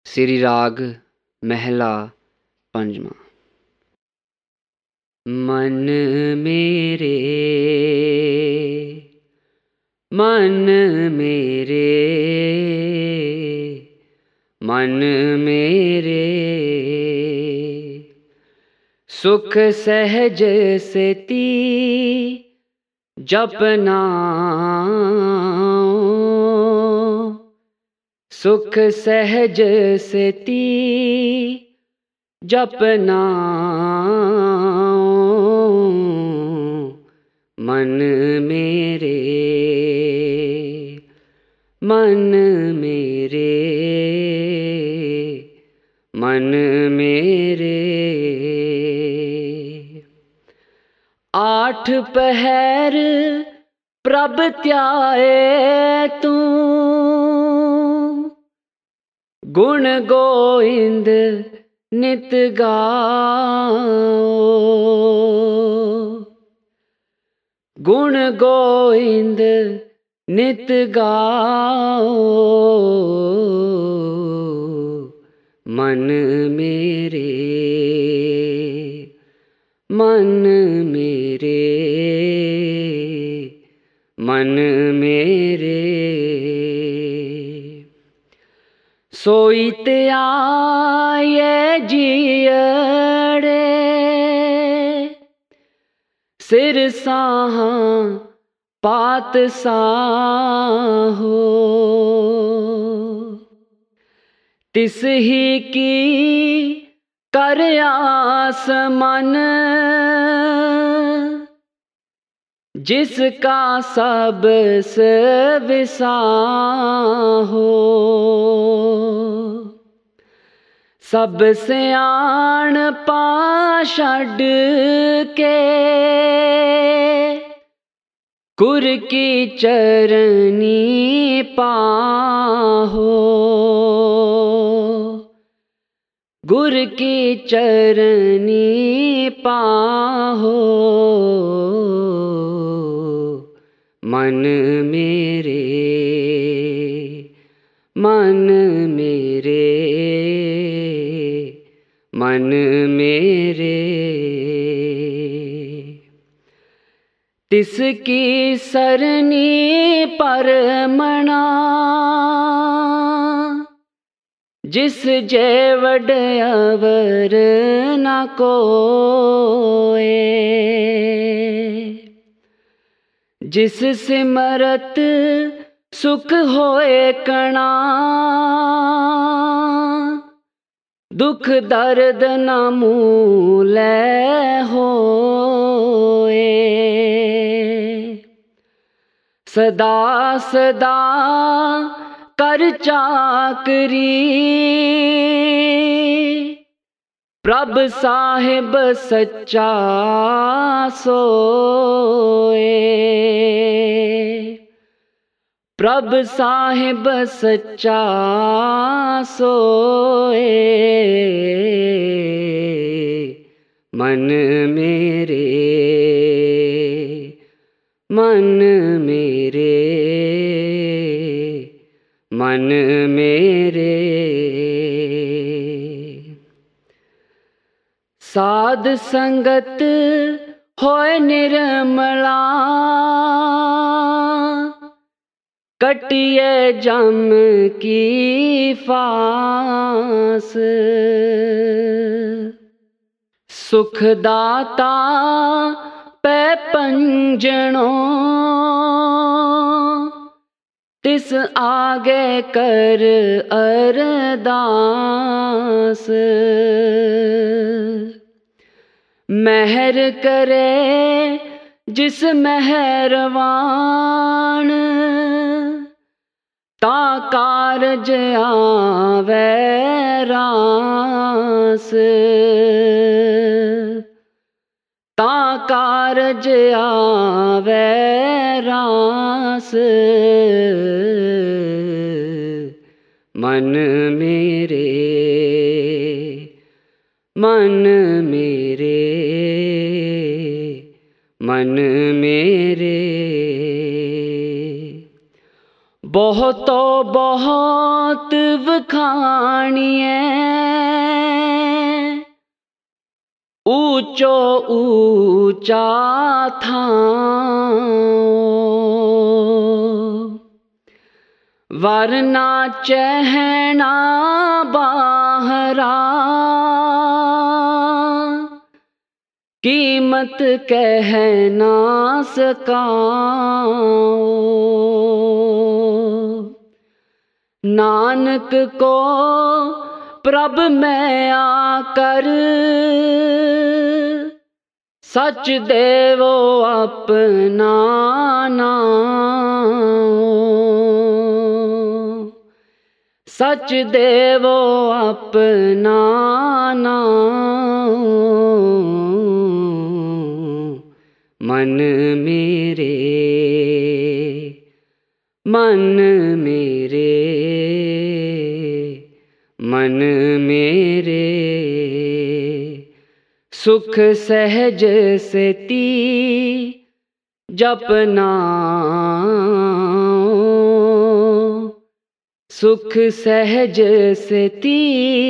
श्री राग महला पंजवा। मन मेरे, मन मेरे, मन मेरे, सुख सहज सेती जपना, सुख सहज सेती जपना, मन मेरे, मन मेरे, मन मेरे। आठ पहर प्रभ त्याए तू, गुण गोविंद नित गाओ, गुण गोविंद नित गाओ, मन मेरे, मन मेरे, मन मेरे। सोई त्याये जियड़े, सिर साहा पात साहो, तिस ही की कर आस मन, जिसका सब विसाहो। सब सियाण पा छड़ के, कुर की चरनी पाहो, गुर की चरनी पाहो, मन मेरे, मन मेरे, मन मेरे। तिसकी सरनी परमणा, जिस जय वड अवर न कोए, जिस सिमरत सुख होए कणा, दुख दर्द न मूलै होए। सदा सदा कर चाकरी, प्रभ साहिब सच्चा सोए, प्रभ साहिब सच्चा सोए, मन मेरे, मन मेरे, मन मेरे। साध संगत होए निर्मला, कटिए जम की फास, सुखदाता पै पंजनों, तिस आगे कर अरदास। मेहर करे जिस मेहरवान, ता कारज आवे रास, ता कारज आवे रास, मन मेरे, मन मेरे, मन मेरे। बहुतो बहुत वखाणिए, ऊंचो ऊंचा थाओ, वरना चहना बाहरा, कीमत कह ना सकाओ। नानक को प्रभ में आकर, सच देवो अपना नाओ। सच देवो अपना नाओ। मन मेरे, मन मेरे, मन मेरे, सुख सहज सेती जपना, सुख सहज सेती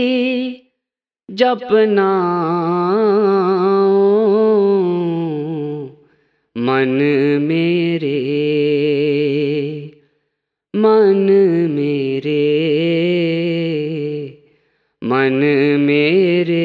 जपना। मन मेरे, मन मेरे, मन मेरे,